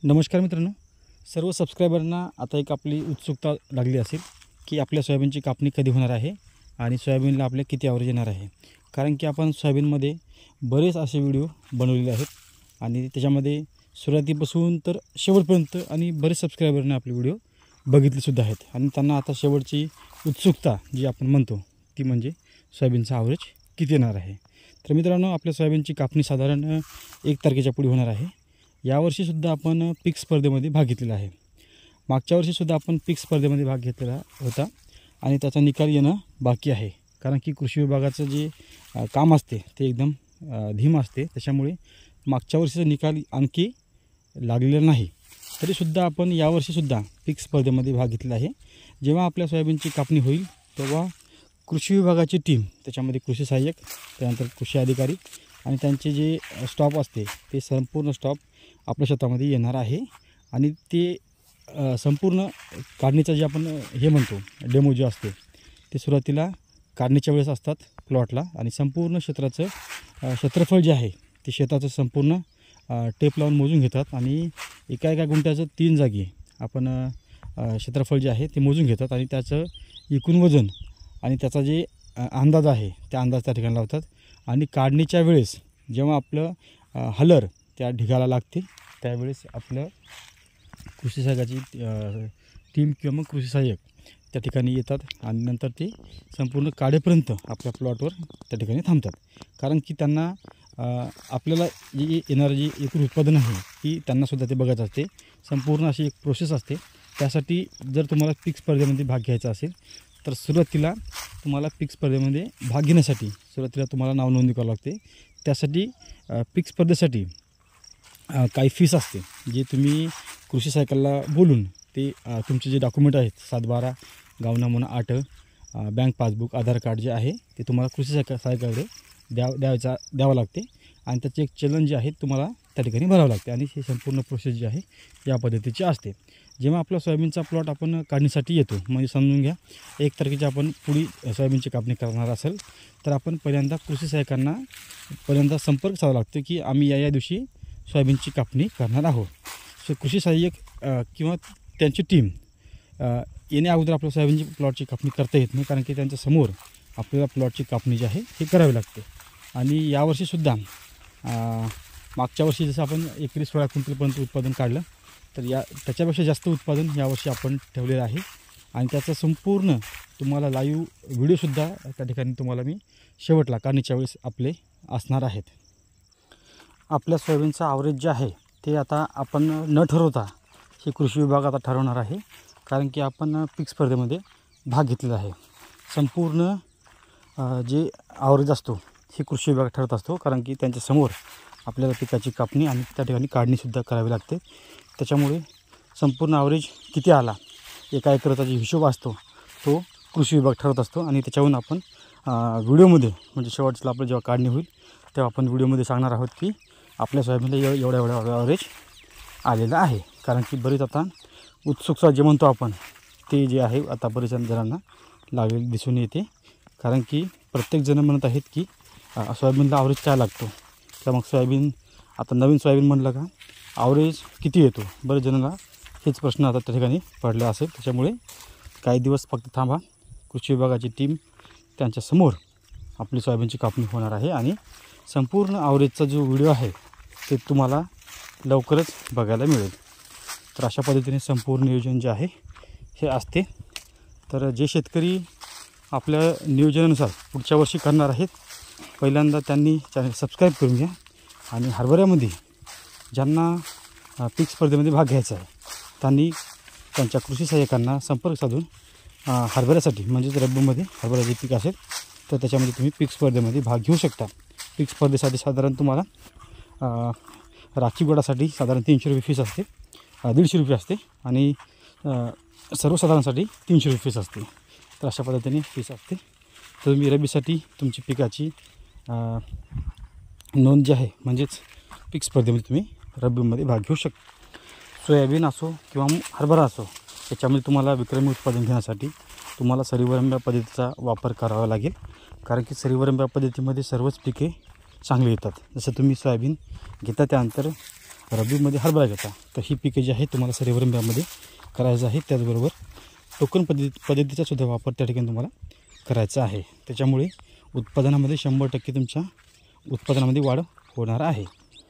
नमस्कार मित्रांनो, सर्व सबस्क्रायबरना आता एक आपली उत्सुकता लागली असेल की आपल्या सोयाबीनची कापणी कधी होणार आहे आणि सोयाबीनला आपले किती ॲव्हरेज येणार आहे. कारण की आपण सोयाबीनमध्ये बरेच असे व्हिडिओ बनवलेले आहेत आणि त्याच्यामध्ये सुरुवातीपासून तर शेवटपर्यंत आणि बरेच सबस्क्रायबरने आपले व्हिडिओ बघितलेसुद्धा आहेत आणि त्यांना आता शेवटची उत्सुकता जी आपण म्हणतो ती म्हणजे सोयाबीनचा ॲव्हरेज किती येणार आहे. तर मित्रांनो, आपल्या सोयाबीनची कापणी साधारण 1 तारखेच्या पुढे होणार आहे. यावर्षीसुद्धा आपण पीक स्पर्धेमध्ये भाग घेतलेला आहे. मागच्या वर्षीसुद्धा आपण पीक स्पर्धेमध्ये भाग घेतलेला होता आणि त्याचा निकाल येणं बाकी आहे. कारण की कृषी विभागाचं जे काम असते ते एकदम धीम असते, त्याच्यामुळे मागच्या वर्षीचा निकाल आणखी लागलेला नाही. तरीसुद्धा आपण यावर्षीसुद्धा पीक स्पर्धेमध्ये भाग घेतलेला आहे. जेव्हा आपल्या सोयाबीनची कापणी होईल तेव्हा कृषी विभागाची टीम, त्याच्यामध्ये कृषी सहाय्यक, त्यानंतर कृषी अधिकारी आणि त्यांचे जे स्टॉप असते ते संपूर्ण स्टॉप आपल्या शेतामध्ये येणार आहे आणि ते संपूर्ण काढणीचा जे आपण हे म्हणतो डेमो जे असते ते सुरुवातीला काढणीच्या वेळेस असतात प्लॉटला आणि संपूर्ण क्षेत्राचं क्षेत्रफळ जे आहे ते शेताचं संपूर्ण टेप लावून मोजून घेतात आणि एका गुंठ्याचं 3 जागी आपण क्षेत्रफळ जे आहे ते मोजून घेतात आणि त्याचं एकूण वजन आणि त्याचा जे अंदाज आहे त्या अंदाज त्या ठिकाणी लावतात. आणि काढणीच्या वेळेस जेव्हा आपलं हलर त्या ढिगाला लागते त्यावेळेस आपलं कृषी सहाय्यकाची टीम किंवा मग कृषी सहाय्यक त्या ठिकाणी येतात आणि नंतर ते संपूर्ण काढेपर्यंत आपल्या प्लॉटवर त्या ठिकाणी थांबतात. कारण की त्यांना आपल्याला जी येणारं जी एकूण उत्पादन आहे ती त्यांनासुद्धा ते बघायचं असते. संपूर्ण अशी एक प्रोसेस असते. त्यासाठी जर तुम्हाला पीक स्पर्धेमध्ये भाग घ्यायचा असेल तर सुरुवातीला तुम्हाला पीक स्पर्धेमध्ये भाग घेण्यासाठी सुरुवातीला तुम्हाला नावनोंदणी करावी लागते. त्यासाठी पीक स्पर्धेसाठी काही फीस असते जी तुम्ही कृषी सहाय्यकाला बोलून ते तुमचे जे डॉक्युमेंट आहेत 7/12 गाव नमुना 8 बँक पासबुक आधार कार्ड जे आहे ते तुम्हाला कृषी सहाय्यकाकडे द्यावं लागते आणि त्याचे एक चलन जे आहे तुम्हाला त्या ठिकाणी भरावं लागते आणि ही संपूर्ण प्रोसेस जी आहे या पद्धतीची असते. जेव्हा आपला सोयाबीनचा प्लॉट आपण काढणीसाठी येतो, म्हणजे समजून घ्या 1 तारखेची आपण पुढी सोयाबीनची कापणी करणार असेल तर आपण पहिल्यांदा कृषी सहाय्यकांना पहिल्यांदा संपर्क साधावा लागतो की आम्ही या दिवशी सोयाबीनची कापणी करणार आहोत. कृषी सहाय्यक किंवा त्यांची टीम येण्या अगोदर आपल्या सोयाबीनची प्लॉटची कापणी करता येत नाही, कारण की त्यांच्यासमोर आपल्याला प्लॉटची कापणी जी आहे हे करावी लागते. आणि यावर्षीसुद्धा मागच्या वर्षी जसं आपण 16 क्विंटलपर्यंत उत्पादन काढलं तर त्याच्यापेक्षा जास्त उत्पादन यावर्षी आपण ठेवलेलं आहे आणि त्याचं संपूर्ण तुम्हाला लाईव्ह व्हिडिओसुद्धा त्या ठिकाणी तुम्हाला मी शेवटला काढणीच्या वेळेस आपले असणार आहेत. आपल्या सोयाबीनचा ॲव्हरेज जे आहे ते आता आपण न ठरवता हे कृषी विभाग आता ठरवणार आहे. कारण की आपण पीक स्पर्धेमध्ये भाग घेतलेला आहे. संपूर्ण जे ॲव्हरेज असतो हे कृषी विभाग ठरवत असतो, कारण की त्यांच्यासमोर आपल्याला पिकाची कापणी आणि त्या ठिकाणी काढणीसुद्धा करावी लागते. त्याच्यामुळे संपूर्ण ॲव्हरेज किती आला एका एकराचा जो हिशोब असतो तो कृषी विभाग ठरवत असतो आणि त्याच्यावरून आपण व्हिडिओमध्ये म्हणजे शेवटचं आपलं जेव्हा काढणी होईल तेव्हा आपण व्हिडिओमध्ये सांगणार आहोत की आपल्या सोयाबीनला एवढा ॲव्हरेज आलेलं आहे. कारण की बरीच आता उत्सुकता जे म्हणतो आपण ते जे आहे आता बरेच जणांना लागलेली दिसून येते. कारण की प्रत्येकजण म्हणत आहेत की सोयाबीनला ॲव्हरेज काय लागतो, तर मग सोयाबीन आता नवीन सोयाबीन म्हणलं का ॲव्हरेज किती येतो. बरेच जणांना हेच प्रश्न आता त्या ठिकाणी पडला असेल. त्याच्यामुळे काही दिवस फक्त थांबा, कृषी विभागाची टीम त्यांच्यासमोर आपली सोयाबीनची कापणी होणार आहे आणि संपूर्ण ॲव्हरेजचा जो व्हिडिओ आहे ते तुम्हाला लवकरच बघायला मिळेल. तर अशा पद्धतीने संपूर्ण नियोजन जे आहे हे असते. तर जे शेतकरी आपल्या नियोजनानुसार पुढच्या वर्षी करणार आहेत पहिल्यांदा त्यांनी चॅनल सबस्क्राईब करून घ्या आणि हरभऱ्यामध्ये ज्यांना पीक स्पर्धेमध्ये भाग घ्यायचा आहे त्यांनी त्यांच्या कृषी सहाय्यकांना संपर्क साधून हरभऱ्यासाठी म्हणजेच रब्बीमध्ये हरभऱ्याचे पीक असेल तर त्याच्यामध्ये तुम्ही पीक स्पर्धेमध्ये भाग घेऊ शकता. पीक स्पर्धेसाठी साधारण तुम्हाला राखी गोडासाठी साधारण 300 रुपये फीस असते, 150 रुपये असते आणि सर्वसाधारणसाठी 300 रुपये फीस असते. तर अशा पद्धतीने फीस असते. तर तुम्ही रब्बीसाठी तुमची पिकाची नोंद जी आहे म्हणजेच पीक स्पर्धेमध्ये तुम्ही रब्बीमध्ये भाग घेऊ शकता. सोयाबीन असो किंवा हरभरा असो त्याच्यामध्ये तुम्हाला विक्रमी उत्पादन घेण्यासाठी तुम्हाला सरीवरंब्या पद्धतीचा वापर करावा लागेल. कारण की सरीवरंब्या पद्धतीमध्ये सर्वच पिके चांगली येतात. जसं तुम्ही सोयाबीन घेता त्यानंतर रब्बीमध्ये हरभरा घेता तर ही पिके जी आहे तुम्हाला सर्व रब्बीमध्ये करायचं आहे. त्याचबरोबर टोकन पद्धतीचा सुद्धा वापर त्या ठिकाणी तुम्हाला करायचा आहे. त्याच्यामुळे उत्पादनामध्ये 100% तुमच्या उत्पादनामध्ये वाढ होणार आहे.